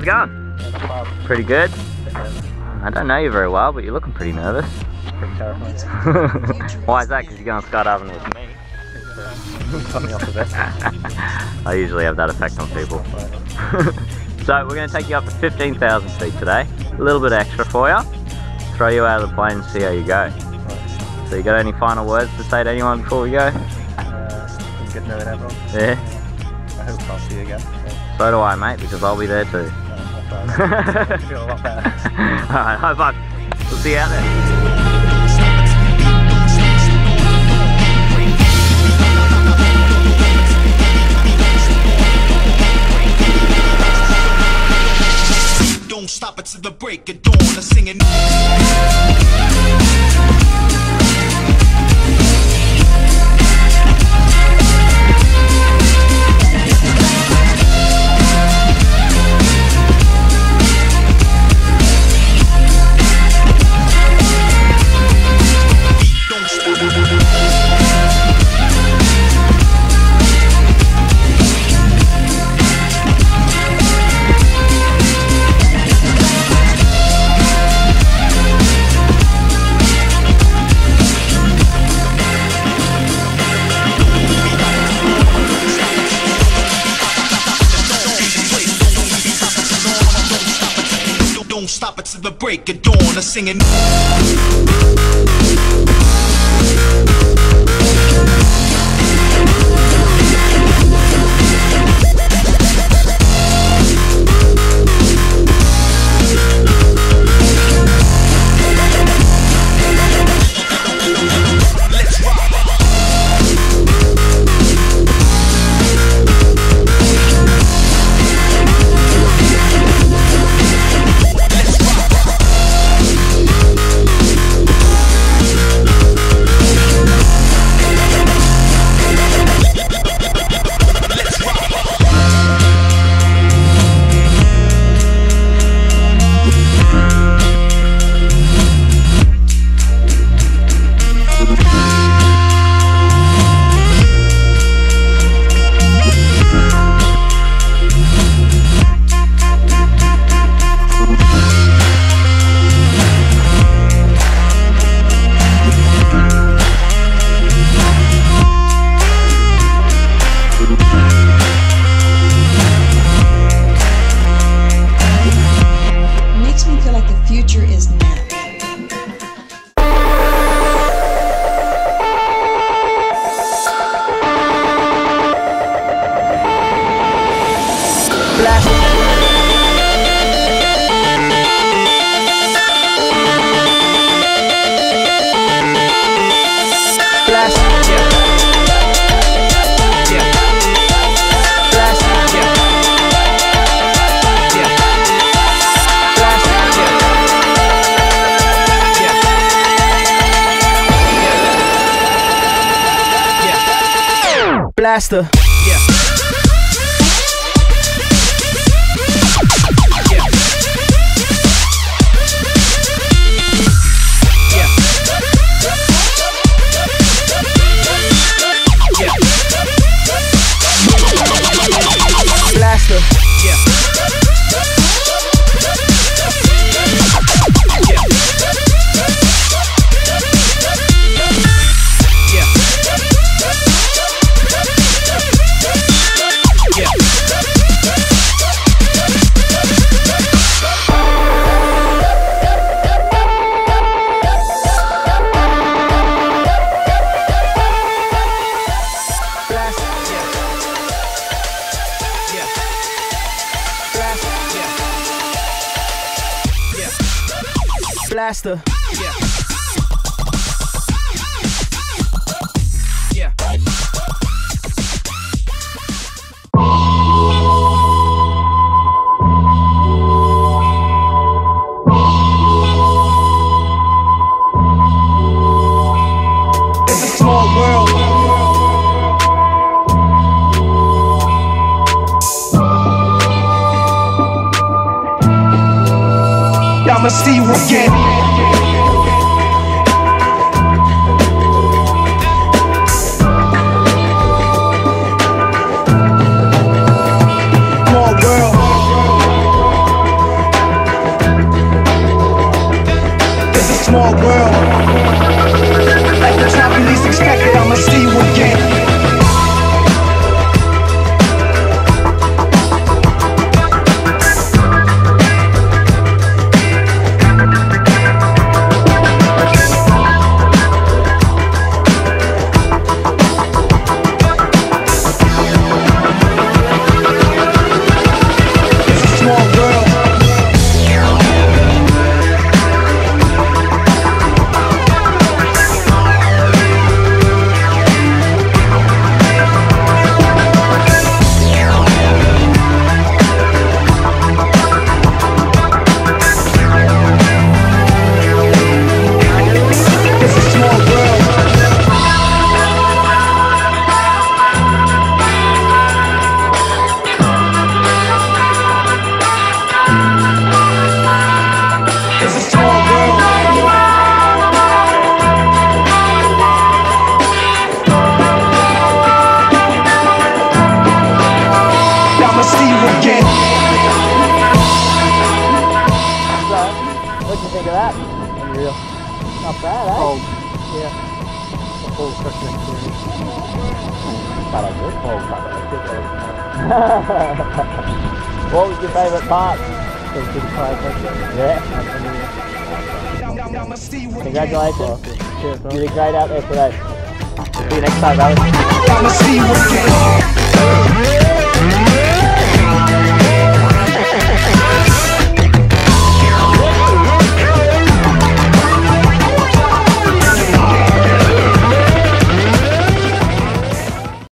it going? Pretty good? I don't know you very well, but you're looking pretty nervous. Pretty terrifying. Why is that? Because you're going skydiving with me? Cut me off the best. I usually have that effect on people. So we're going to take you up to 15,000 feet today. A little bit extra for you. Throw you out of the plane and see how you go. Right. So you got any final words to say to anyone before we go? Been good knowing everyone. Yeah? I hope I'll see you again. So do I, mate, because I'll be there too. I feel a lot better. Alright, high five. We'll see you out there. Don't stop it till the break of dawn. I'm singing. Don't stop it till the break of dawn. I'm singing. Blaster. Blaster. Blaster. Yeah. Yeah. It's a small world. I'ma see you again. Small world. bad, eh? Cold. Yeah. A full Christmas experience. But I did. Oh, but I did those. What was your favourite part? So we did a firefight. Yeah. Congratulations. Cheers, You did great out there today. See you next time, Alex. I'ma see you again.